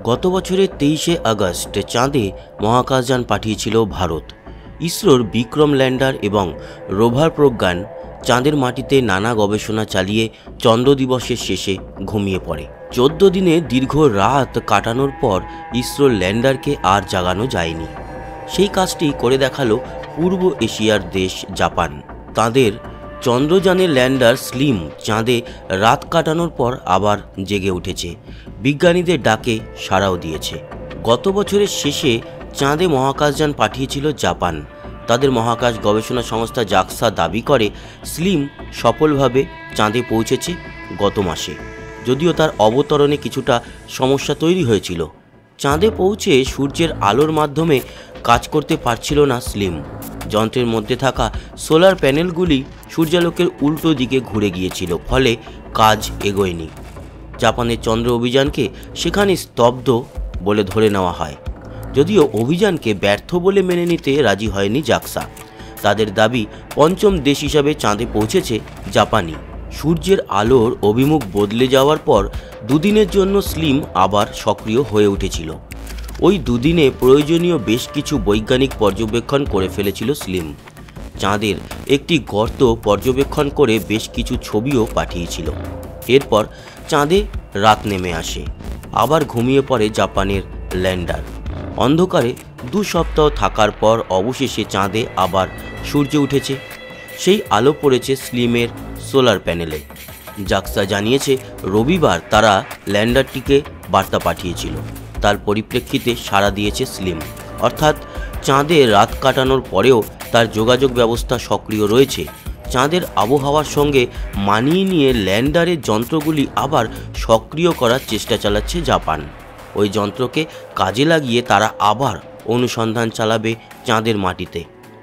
গত বছরের 23শে আগস্ট চাঁদে মহাকাশযান পাঠিয়েছিল ভারত। ইসরোর বিক্রম ল্যান্ডার এবং রোভার প্রজ্ঞান চাঁদের মাটিতে নানা গবেষণা চালিয়ে চন্দ্র দিবসের শেষে ঘুমিয়ে পড়ে। 14 দিনে দীর্ঘ রাত কাটানোর পর ইসরোর ল্যান্ডারকে আর জাগানো যায়নি। সেই কাজটি করে দেখালো পূর্ব এশিয়ার দেশ জাপান। তাদের চন্দ্রযানের ল্যান্ডার স্লিম চাঁদে রাত কাটানোর পর আবার জেগে উঠেছে, বিজ্ঞানীদের ডাকে সাড়াও দিয়েছে। গত বছরের শেষে চাঁদে মহাকাশযান পাঠিয়েছিল জাপান। তাদের মহাকাশ গবেষণা সংস্থা জাক্সা দাবি করে স্লিম সফলভাবে চাঁদে পৌঁছেছে গত মাসে, যদিও তার অবতরণে কিছুটা সমস্যা তৈরি হয়েছিল। চাঁদে পৌঁছে সূর্যের আলোর মাধ্যমে কাজ করতে পারছিল না স্লিম। যন্ত্রের মধ্যে থাকা সোলার প্যানেলগুলি সূর্যালোকের উল্টো দিকে ঘুরে গিয়েছিল, ফলে কাজ এগোয়নি। জাপানের চন্দ্র অভিযানকে সেখানে স্তব্ধ বলে ধরে নেওয়া হয়, যদিও অভিযানকে ব্যর্থ বলে মেনে নিতে রাজি হয়নি জাক্সা। তাদের দাবি পঞ্চম দেশ হিসাবে চাঁদে পৌঁছেছে জাপানি। সূর্যের আলোর অভিমুখ বদলে যাওয়ার পর দুদিনের জন্য স্লিম আবার সক্রিয় হয়ে উঠেছিল। ওই দুদিনে প্রয়োজনীয় বেশ কিছু বৈজ্ঞানিক পর্যবেক্ষণ করে ফেলেছিল স্লিম। চাঁদের একটি গর্ত পর্যবেক্ষণ করে বেশ কিছু ছবিও পাঠিয়েছিল। এরপর চাঁদে রাত নেমে আসে, আবার ঘুমিয়ে পড়ে জাপানের ল্যান্ডার। অন্ধকারে 2 সপ্তাহ থাকার পর অবশেষে চাঁদে আবার সূর্য উঠেছে। সেই আলো পড়েছে স্লিমের সোলার প্যানেলে। জাক্সা জানিয়েছে রবিবার তারা ল্যান্ডারটিকে বার্তা পাঠিয়েছিল, তার পরিপ্রেক্ষিতে সাড়া দিয়েছে স্লিম। অর্থাৎ চাঁদে রাত কাটানোর পরেও তার যোগাযোগ ব্যবস্থা সক্রিয় রয়েছে। চাঁদের আবহাওয়ার সঙ্গে মানিয়ে নিয়ে ল্যান্ডারের যন্ত্রগুলি আবার সক্রিয় করার চেষ্টা চালাচ্ছে জাপান। ওই যন্ত্রকে কাজে লাগিয়ে তারা আবার অনুসন্ধান চালাবে চাঁদের মাটিতে।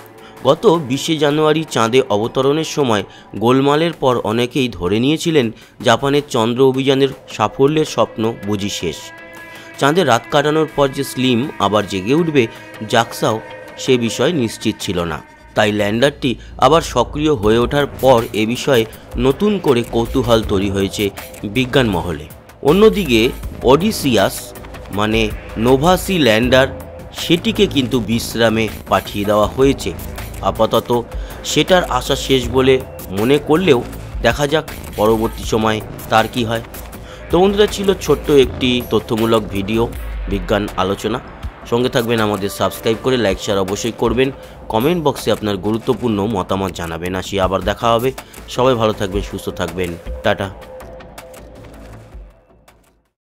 গত 20শে জানুয়ারি চাঁদে অবতরণের সময় গোলমালের পর অনেকেই ধরে নিয়েছিলেন জাপানের চন্দ্র অভিযানের সাফল্যের স্বপ্ন বুঝি শেষ। চাঁদে রাত কাটানোর পর যে স্লিম আবার জেগে উঠবে, জাক্সাও সে বিষয়ে নিশ্চিত ছিল না। তাই ল্যান্ডারটি আবার সক্রিয় হয়ে ওঠার পর এ বিষয়ে নতুন করে কৌতূহল তৈরি হয়েছে বিজ্ঞান মহলে। অন্যদিকে ওডিসিয়াস মানে নোভাসি ল্যান্ডার, সেটিকে কিন্তু বিশ্রামে পাঠিয়ে দেওয়া হয়েছে। আপাতত সেটার আশা শেষ বলে মনে করলেও দেখা যাক পরবর্তী সময় তার কি হয়। তো বন্ধুরা, ছিল ছোট্ট একটি তথ্যমূলক ভিডিও, বিজ্ঞান আলোচনা। সঙ্গে থাকবেন, আমাদের সাবস্ক্রাইব করে লাইক শেয়ার অবশ্যই করবেন। কমেন্ট বক্সে আপনার গুরুত্বপূর্ণ মতামত জানাবেন। আসি আবার দেখা হবে। সবাই ভালো থাকবেন, সুস্থ থাকবেন। টাটা।